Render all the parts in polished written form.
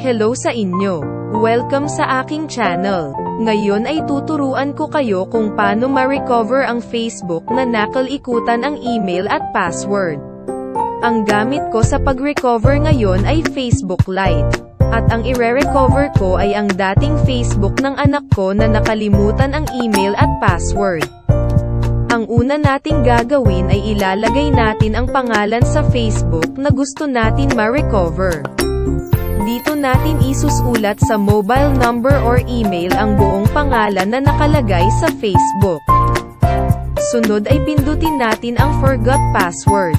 Hello sa inyo! Welcome sa aking channel. Ngayon ay tuturuan ko kayo kung paano ma-recover ang Facebook na nakalikutan ang email at password. Ang gamit ko sa pag-recover ngayon ay Facebook Lite. At ang ire-recover ko ay ang dating Facebook ng anak ko na nakalimutan ang email at password. Ang una nating gagawin ay ilalagay natin ang pangalan sa Facebook na gusto natin ma-recover. Dito natin isusulat sa mobile number or email ang buong pangalan na nakalagay sa Facebook. Sunod ay pindutin natin ang Forgot Password.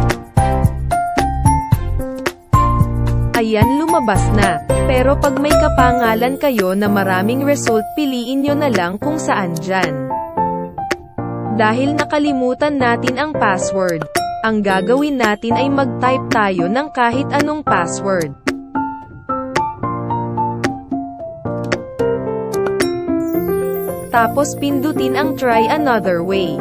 Ayan, lumabas na. Pero pag may kapangalan kayo na maraming result, piliin nyo na lang kung saan dyan. Dahil nakalimutan natin ang password, ang gagawin natin ay mag-type tayo ng kahit anong password. Tapos pindutin ang Try Another Way.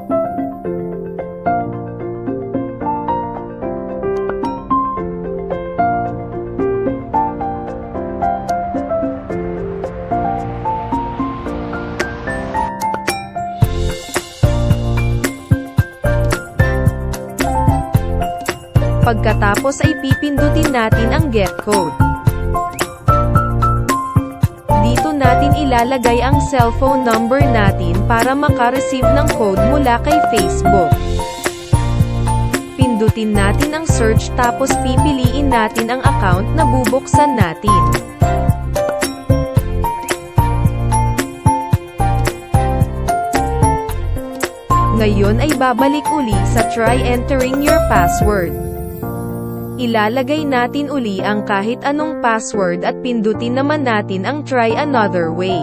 Pagkatapos ay pipindutin natin ang Get Code. Dito natin ilalagay ang cellphone number natin para makareceive ng code mula kay Facebook. Pindutin natin ang search tapos pipiliin natin ang account na bubuksan natin. Ngayon ay babalik uli sa Try Entering Your Password. Ilalagay natin uli ang kahit anong password at pindutin naman natin ang Try Another Way.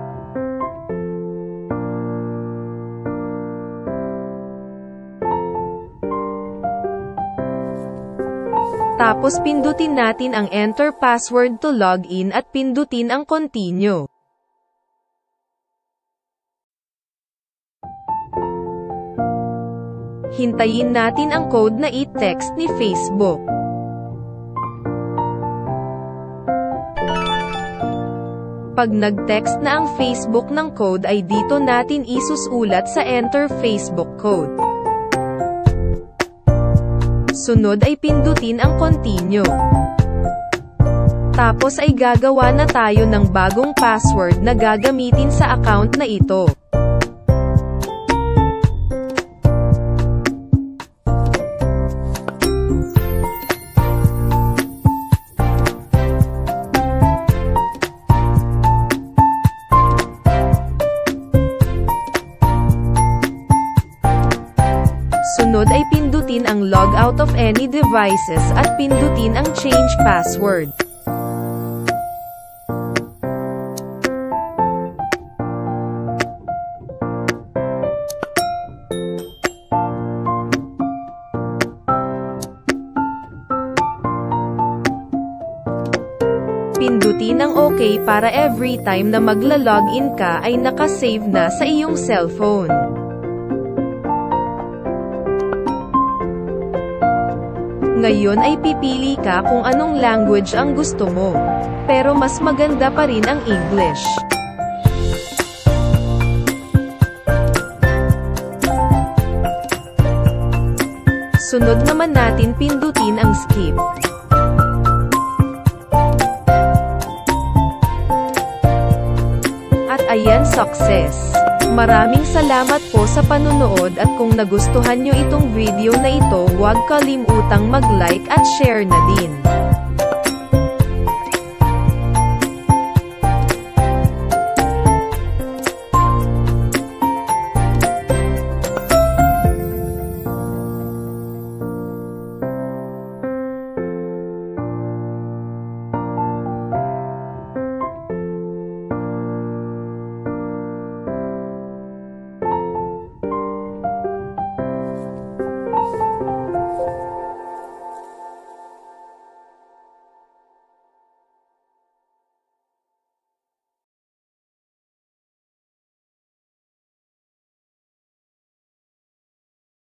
Tapos pindutin natin ang Enter Password to log in at pindutin ang Continue. Hintayin natin ang code na i-text ni Facebook. Pag nag-text na ang Facebook ng code ay dito natin isusulat sa Enter Facebook Code. Sunod ay pindutin ang Continue. Tapos ay gagawa na tayo ng bagong password na gagamitin sa account na ito. Sunod ay pindutin ang log out of any devices at pindutin ang change password. Pindutin ang OK para every time na magla-login ka ay nakasave na sa iyong cellphone. Ngayon ay pipili ka kung anong language ang gusto mo. Pero mas maganda pa rin ang English. Sunod naman natin pindutin ang Skip. At ayan, success! Maraming salamat po sa panunood at kung nagustuhan nyo itong video na ito, huwag kalimutang mag-like at share na din.